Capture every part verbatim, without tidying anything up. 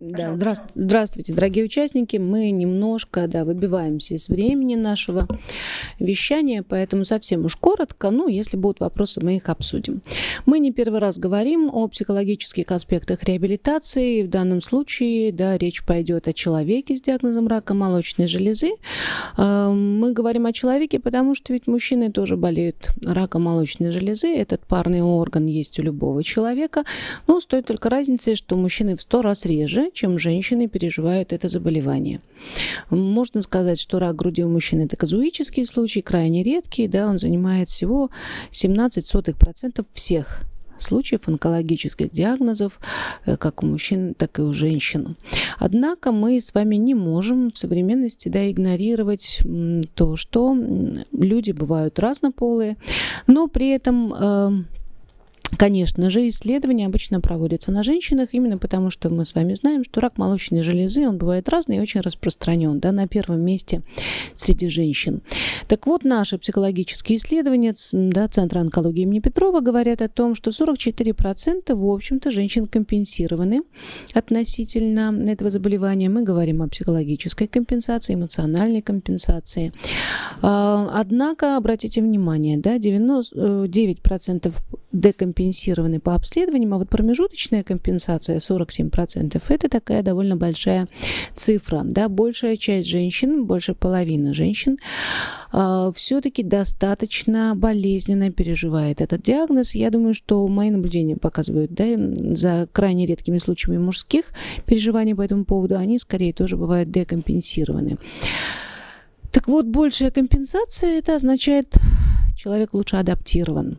Да, здравствуйте, здравствуйте, дорогие участники. Мы немножко, да, выбиваемся из времени нашего вещания, поэтому совсем уж коротко, ну, если будут вопросы, мы их обсудим. Мы не первый раз говорим о психологических аспектах реабилитации. В данном случае, да, речь пойдет о человеке с диагнозом рака молочной железы. Мы говорим о человеке, потому что ведь мужчины тоже болеют раком молочной железы. Этот парный орган есть у любого человека. Но стоит только разница, что мужчины в сто раз реже, чем женщины переживают это заболевание. Можно сказать, что рак груди у мужчин – это казуический случай, крайне редкий, да, он занимает всего семнадцать сотых процента всех случаев онкологических диагнозов, как у мужчин, так и у женщин. Однако мы с вами не можем в современности, да, игнорировать то, что люди бывают разнополые, но при этом конечно же, исследования обычно проводятся на женщинах, именно потому что мы с вами знаем, что рак молочной железы, он бывает разный и очень распространен, да, на первом месте среди женщин. Так вот, наши психологические исследования, да, Центра онкологии имени Петрова говорят о том, что сорок четыре процента, в общем-то, женщин компенсированы относительно этого заболевания. Мы говорим о психологической компенсации, эмоциональной компенсации. Однако, обратите внимание, да, девяносто девять процентов декомпенсированы по обследованиям, а вот промежуточная компенсация сорок семь процентов это такая довольно большая цифра. Да, большая часть женщин, больше половины женщин э, все-таки достаточно болезненно переживает этот диагноз. Я думаю, что мои наблюдения показывают, да, за крайне редкими случаями мужских переживаний по этому поводу, они скорее тоже бывают декомпенсированы. Так вот, большая компенсация, это означает, человек лучше адаптирован.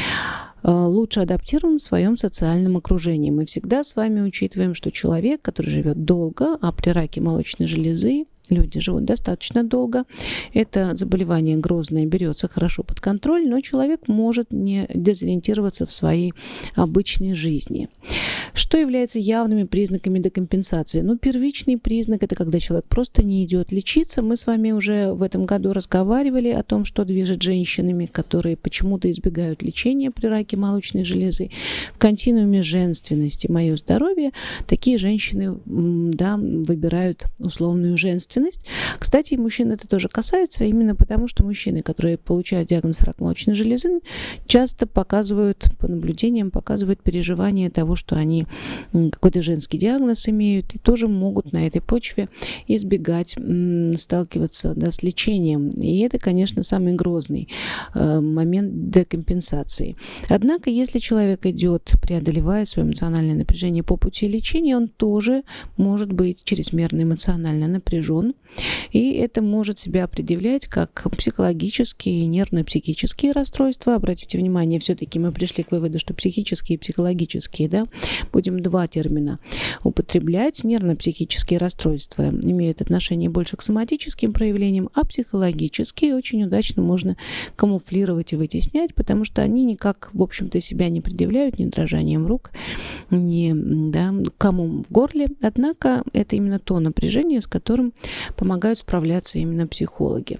лучше адаптирован в своем социальном окружении. Мы всегда с вами учитываем, что человек, который живет долго, а при раке молочной железы люди живут достаточно долго. Это заболевание грозное берется хорошо под контроль, но человек может не дезориентироваться в своей обычной жизни. Что является явными признаками декомпенсации? Ну, первичный признак – это когда человек просто не идет лечиться. Мы с вами уже в этом году разговаривали о том, что движет женщинами, которые почему-то избегают лечения при раке молочной железы. В континууме женственности «Мое здоровье» такие женщины, да, выбирают условную женственность. Кстати, и мужчин это тоже касается, именно потому, что мужчины, которые получают диагноз рак молочной железы, часто показывают, по наблюдениям, показывают переживание того, что они какой-то женский диагноз имеют, и тоже могут на этой почве избегать сталкиваться, да, с лечением. И это, конечно, самый грозный э, момент декомпенсации. Однако, если человек идет, преодолевая свое эмоциональное напряжение по пути лечения, он тоже может быть чрезмерно эмоционально напряжен. И это может себя предъявлять как психологические и нервно-психические расстройства. Обратите внимание, все-таки мы пришли к выводу, что психические и психологические, да, будем два термина употреблять. Нервно-психические расстройства имеют отношение больше к соматическим проявлениям, а психологические очень удачно можно камуфлировать и вытеснять, потому что они никак, в общем-то, себя не предъявляют ни дрожанием рук, ни, да, комом в горле. Однако это именно то напряжение, с которым помогают справляться именно психологи.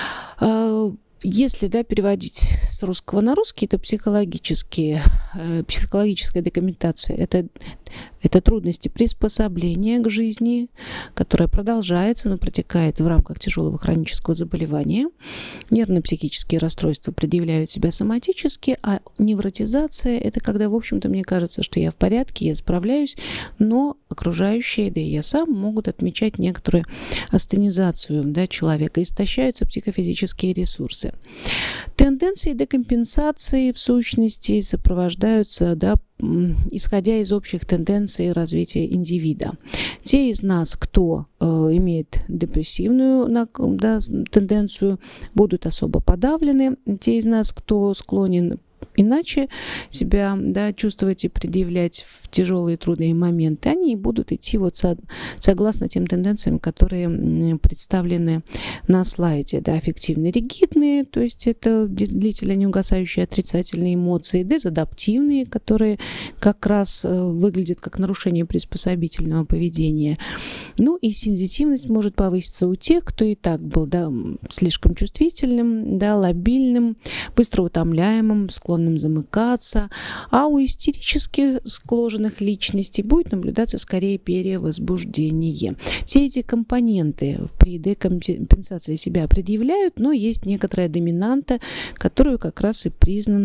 Если, да, переводить с русского на русский, то психологические, психологическая декомпенсация – это, это трудности приспособления к жизни, которая продолжается, но протекает в рамках тяжелого хронического заболевания. Нервно-психические расстройства предъявляют себя соматически, а невротизация – это когда, в общем-то, мне кажется, что я в порядке, я справляюсь, но окружающие, да и я сам, могут отмечать некоторую астенизацию, да, человека, истощаются психофизические ресурсы. Тенденции декомпенсации в сущности сопровождаются, да, исходя из общих тенденций развития индивида. Те из нас, кто э, имеет депрессивную, да, тенденцию, будут особо подавлены. Те из нас, кто склонен иначе себя, да, чувствовать и предъявлять в тяжелые трудные моменты, они будут идти вот со, согласно тем тенденциям, которые представлены на слайде. Да, аффективно-ригидные, то есть это длительно неугасающие отрицательные эмоции, дезадаптивные, которые как раз выглядят как нарушение приспособительного поведения. Ну и сензитивность может повыситься у тех, кто и так был, да, слишком чувствительным, да, лобильным, быстро утомляемым, склонным склонным замыкаться, а у истерически сложенных личностей будет наблюдаться скорее перевозбуждение. Все эти компоненты при декомпенсации себя предъявляют, но есть некоторая доминанта, которую как раз и признан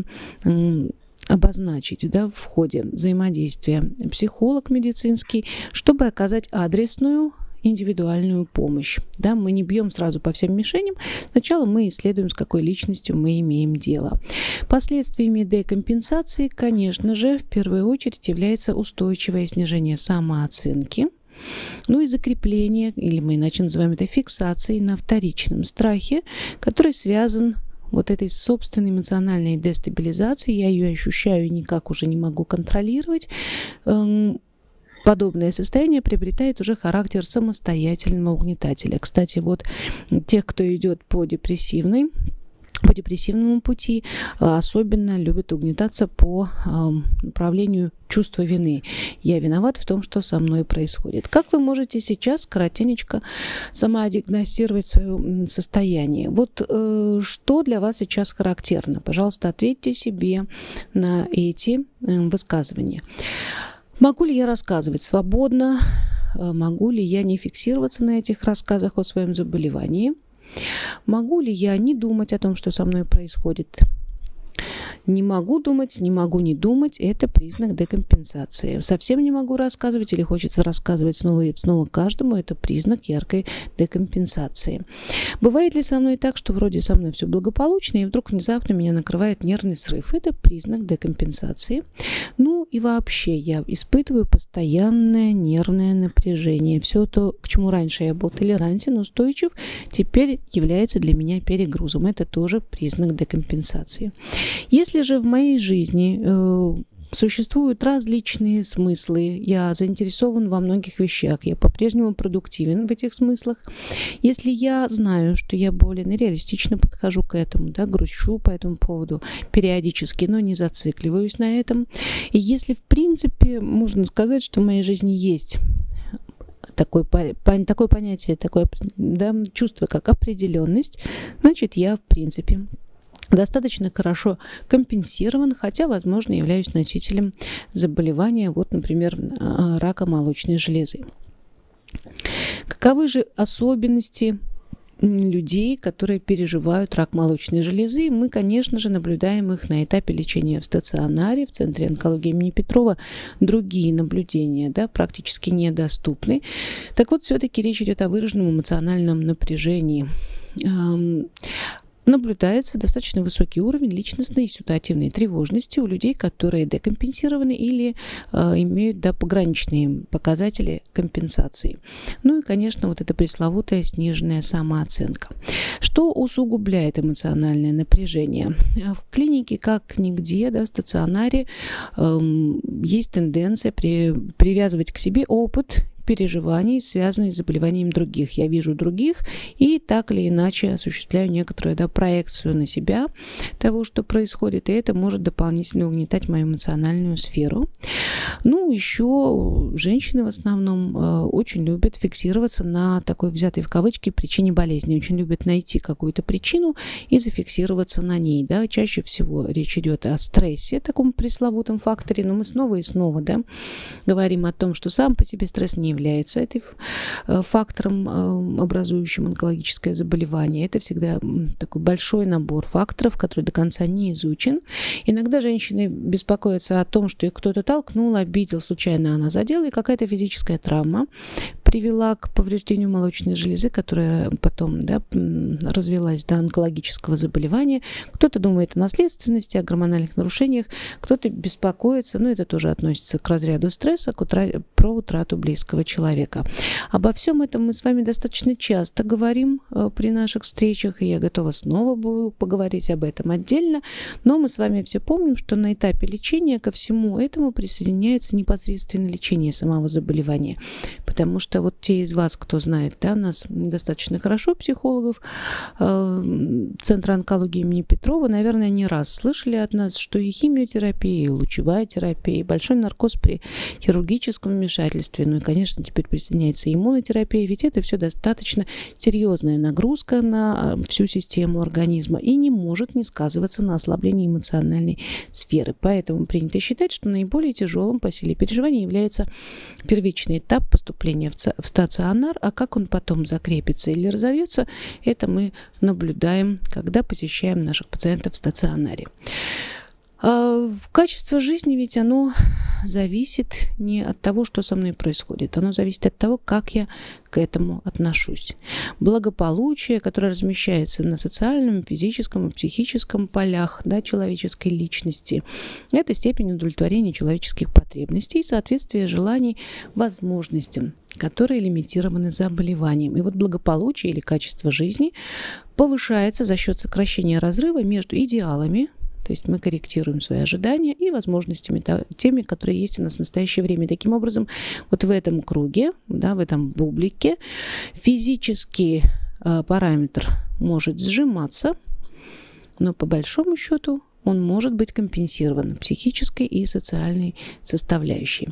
обозначить, да, в ходе взаимодействия психолог медицинский, чтобы оказать адресную индивидуальную помощь. Да, мы не бьем сразу по всем мишеням. Сначала мы исследуем, с какой личностью мы имеем дело. Последствиями декомпенсации, конечно же, в первую очередь является устойчивое снижение самооценки, ну и закрепление, или мы иначе называем это фиксацией на вторичном страхе, который связан вот этой собственной эмоциональной дестабилизацией. Я ее ощущаю и никак уже не могу контролировать. Подобное состояние приобретает уже характер самостоятельного угнетателя. Кстати, вот тех, кто идет по депрессивной, по депрессивному пути, особенно любят угнетаться по направлению чувства вины. Я виноват в том, что со мной происходит. Как вы можете сейчас коротенечко самодиагностировать свое состояние? Вот э, что для вас сейчас характерно? Пожалуйста, ответьте себе на эти э, высказывания. Могу ли я рассказывать свободно? Могу ли я не фиксироваться на этих рассказах о своем заболевании? Могу ли я не думать о том, что со мной происходит? Не могу думать, не могу не думать – это признак декомпенсации. Совсем не могу рассказывать или хочется рассказывать снова и снова каждому – это признак яркой декомпенсации. Бывает ли со мной так, что вроде со мной все благополучно, и вдруг внезапно меня накрывает нервный срыв? Это признак декомпенсации. Ну и вообще я испытываю постоянное нервное напряжение. Все то, к чему раньше я был толерантен, устойчив, теперь является для меня перегрузом. Это тоже признак декомпенсации. Если же в моей жизни э, существуют различные смыслы, я заинтересован во многих вещах, я по-прежнему продуктивен в этих смыслах, если я знаю, что я болен и реалистично подхожу к этому, да, грущу по этому поводу периодически, но не зацикливаюсь на этом, и если в принципе можно сказать, что в моей жизни есть Такое, такое понятие, такое, да, чувство, как определенность, значит, я, в принципе, достаточно хорошо компенсирован, хотя, возможно, являюсь носителем заболевания, вот, например, рака молочной железы. Каковы же особенности людей, которые переживают рак молочной железы? Мы, конечно же, наблюдаем их на этапе лечения в стационаре, в Центре онкологии имени Петрова. Другие наблюдения, да, практически недоступны. Так вот, все-таки речь идет о выраженном эмоциональном напряжении. Наблюдается достаточно высокий уровень личностной и ситуативной тревожности у людей, которые декомпенсированы или э, имеют, да, пограничные показатели компенсации. Ну и, конечно, вот эта пресловутая сниженная самооценка. Что усугубляет эмоциональное напряжение? В клинике, как нигде, да, в стационаре, э, есть тенденция при, привязывать к себе опыт переживаний, связанных с заболеванием других. Я вижу других и так или иначе осуществляю некоторую, да, проекцию на себя того, что происходит, и это может дополнительно угнетать мою эмоциональную сферу. Ну, еще женщины в основном э, очень любят фиксироваться на такой взятой в кавычки причине болезни, очень любят найти какую-то причину и зафиксироваться на ней. Да. Чаще всего речь идет о стрессе, таком пресловутом факторе, но мы снова и снова, да, говорим о том, что сам по себе стресс не является этим фактором, образующим онкологическое заболевание. Это всегда такой большой набор факторов, который до конца не изучен. Иногда женщины беспокоятся о том, что их кто-то толкнул, обидел, случайно она задела, и какая-то физическая травма привела к повреждению молочной железы, которая потом, да, развилась до онкологического заболевания. Кто-то думает о наследственности, о гормональных нарушениях, кто-то беспокоится, ну это тоже относится к разряду стресса, к утра... про утрату близкого человека. Обо всем этом мы с вами достаточно часто говорим э, при наших встречах, и я готова снова буду поговорить об этом отдельно, но мы с вами все помним, что на этапе лечения ко всему этому присоединяется непосредственно лечение самого заболевания. потому что вот те из вас, кто знает, да, нас достаточно хорошо, психологов э, Центра онкологии имени Петрова, наверное, не раз слышали от нас, что и химиотерапия, и лучевая терапия, и большой наркоз при хирургическом вмешательстве, ну и, конечно, теперь присоединяется иммунотерапия, ведь это все достаточно серьезная нагрузка на всю систему организма и не может не сказываться на ослаблении эмоциональной сферы. Поэтому принято считать, что наиболее тяжелым по силе переживания является первичный этап поступления в стационар, а как он потом закрепится или разовьется, это мы наблюдаем, когда посещаем наших пациентов в стационаре. А качество жизни ведь оно зависит не от того, что со мной происходит, оно зависит от того, как я к этому отношусь. Благополучие, которое размещается на социальном, физическом и психическом полях, да, человеческой личности, это степень удовлетворения человеческих потребностей и соответствие желаний возможностям, которые лимитированы заболеванием. И вот благополучие или качество жизни повышается за счет сокращения разрыва между идеалами, то есть мы корректируем свои ожидания и возможностями, теми, которые есть у нас в настоящее время. Таким образом, вот в этом круге, да, в этом бублике физический э, параметр может сжиматься, но по большому счету он может быть компенсирован психической и социальной составляющей.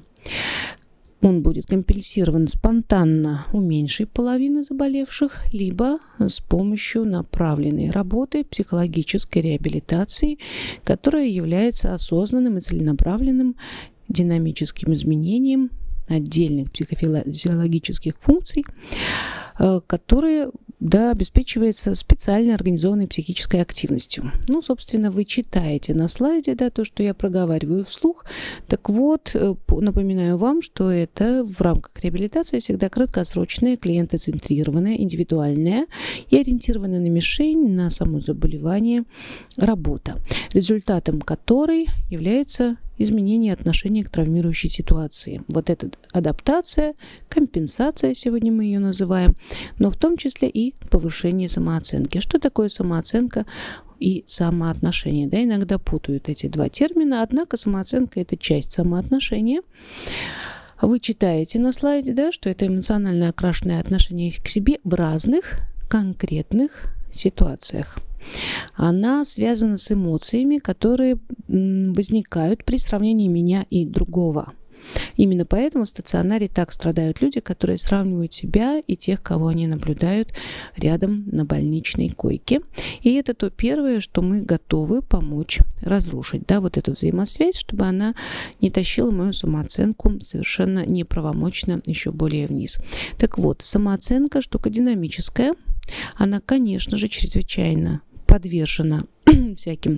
Он будет компенсирован спонтанно у меньшей половины заболевших, либо с помощью направленной работы, психологической реабилитации, которая является осознанным и целенаправленным динамическим изменением отдельных психофизиологических функций, которые, да, обеспечивается специально организованной психической активностью. Ну, собственно, вы читаете на слайде, да, то, что я проговариваю вслух. Так вот, напоминаю вам, что это в рамках реабилитации всегда краткосрочная, клиентоцентрированная, индивидуальная и ориентированная на мишень, на само заболевание работа, результатом которой является изменение отношения к травмирующей ситуации. Вот эта адаптация, компенсация, сегодня мы ее называем, но в том числе и повышение самооценки. Что такое самооценка и самоотношение? Да, иногда путают эти два термина, однако самооценка – это часть самоотношения. Вы читаете на слайде, да, что это эмоционально окрашенное отношение к себе в разных конкретных ситуациях. Она связана с эмоциями, которые возникают при сравнении меня и другого. Именно поэтому в стационаре так страдают люди, которые сравнивают себя и тех, кого они наблюдают рядом на больничной койке. И это то первое, что мы готовы помочь разрушить. Да, вот эту взаимосвязь, чтобы она не тащила мою самооценку совершенно неправомочно еще более вниз. Так вот, самооценка штука динамическая. Она, конечно же, чрезвычайно подвержена всяким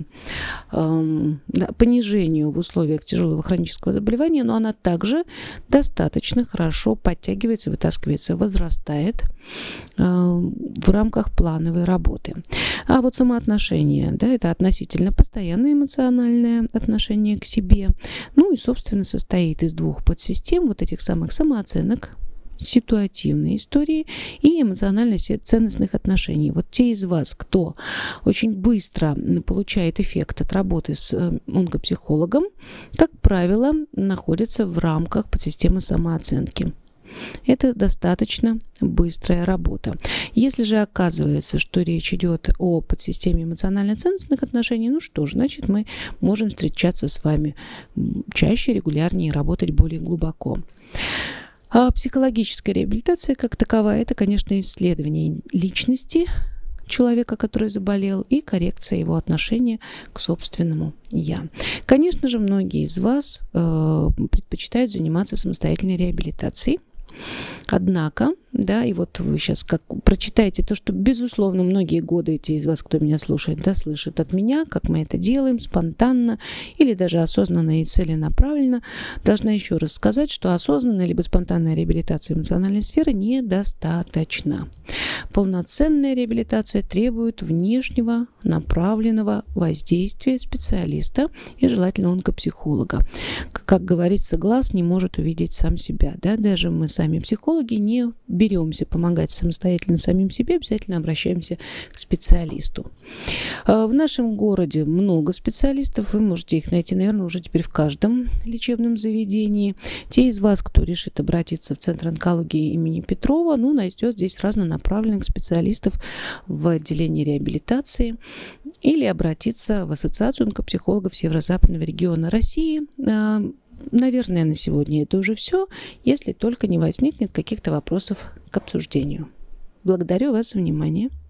эм, да, понижению в условиях тяжелого хронического заболевания, но она также достаточно хорошо подтягивается, вытаскивается, возрастает э, в рамках плановой работы. А вот самоотношение, да, это относительно постоянное эмоциональное отношение к себе, ну и, собственно, состоит из двух подсистем вот этих самых самооценок, ситуативной истории и эмоционально-ценностных отношений. Вот те из вас, кто очень быстро получает эффект от работы с онкопсихологом, как правило, находятся в рамках подсистемы самооценки. Это достаточно быстрая работа. Если же оказывается, что речь идет о подсистеме эмоционально-ценностных отношений, ну что ж, значит, мы можем встречаться с вами чаще, регулярнее и работать более глубоко. А психологическая реабилитация как таковая – это, конечно, исследование личности человека, который заболел, и коррекция его отношения к собственному «я». Конечно же, многие из вас э, предпочитают заниматься самостоятельной реабилитацией. Однако, да, и вот вы сейчас как прочитаете то, что, безусловно, многие годы те из вас, кто меня слушает, да, слышат от меня, как мы это делаем спонтанно или даже осознанно и целенаправленно, должна еще раз сказать, что осознанная либо спонтанная реабилитация эмоциональной сферы недостаточна. Полноценная реабилитация требует внешнего направленного воздействия специалиста и желательно онкопсихолога. Как говорится, глаз не может увидеть сам себя. Да? Даже мы сами психологи не беремся помогать самостоятельно самим себе, обязательно обращаемся к специалисту. В нашем городе много специалистов, вы можете их найти, наверное, уже теперь в каждом лечебном заведении. Те из вас, кто решит обратиться в Центр онкологии имени Петрова, ну, найдет здесь разнонаправленных специалистов в отделении реабилитации или обратиться в Ассоциацию онкопсихологов Северо-Западного региона России. Наверное, на сегодня это уже все, если только не возникнет каких-то вопросов к обсуждению. Благодарю вас за внимание.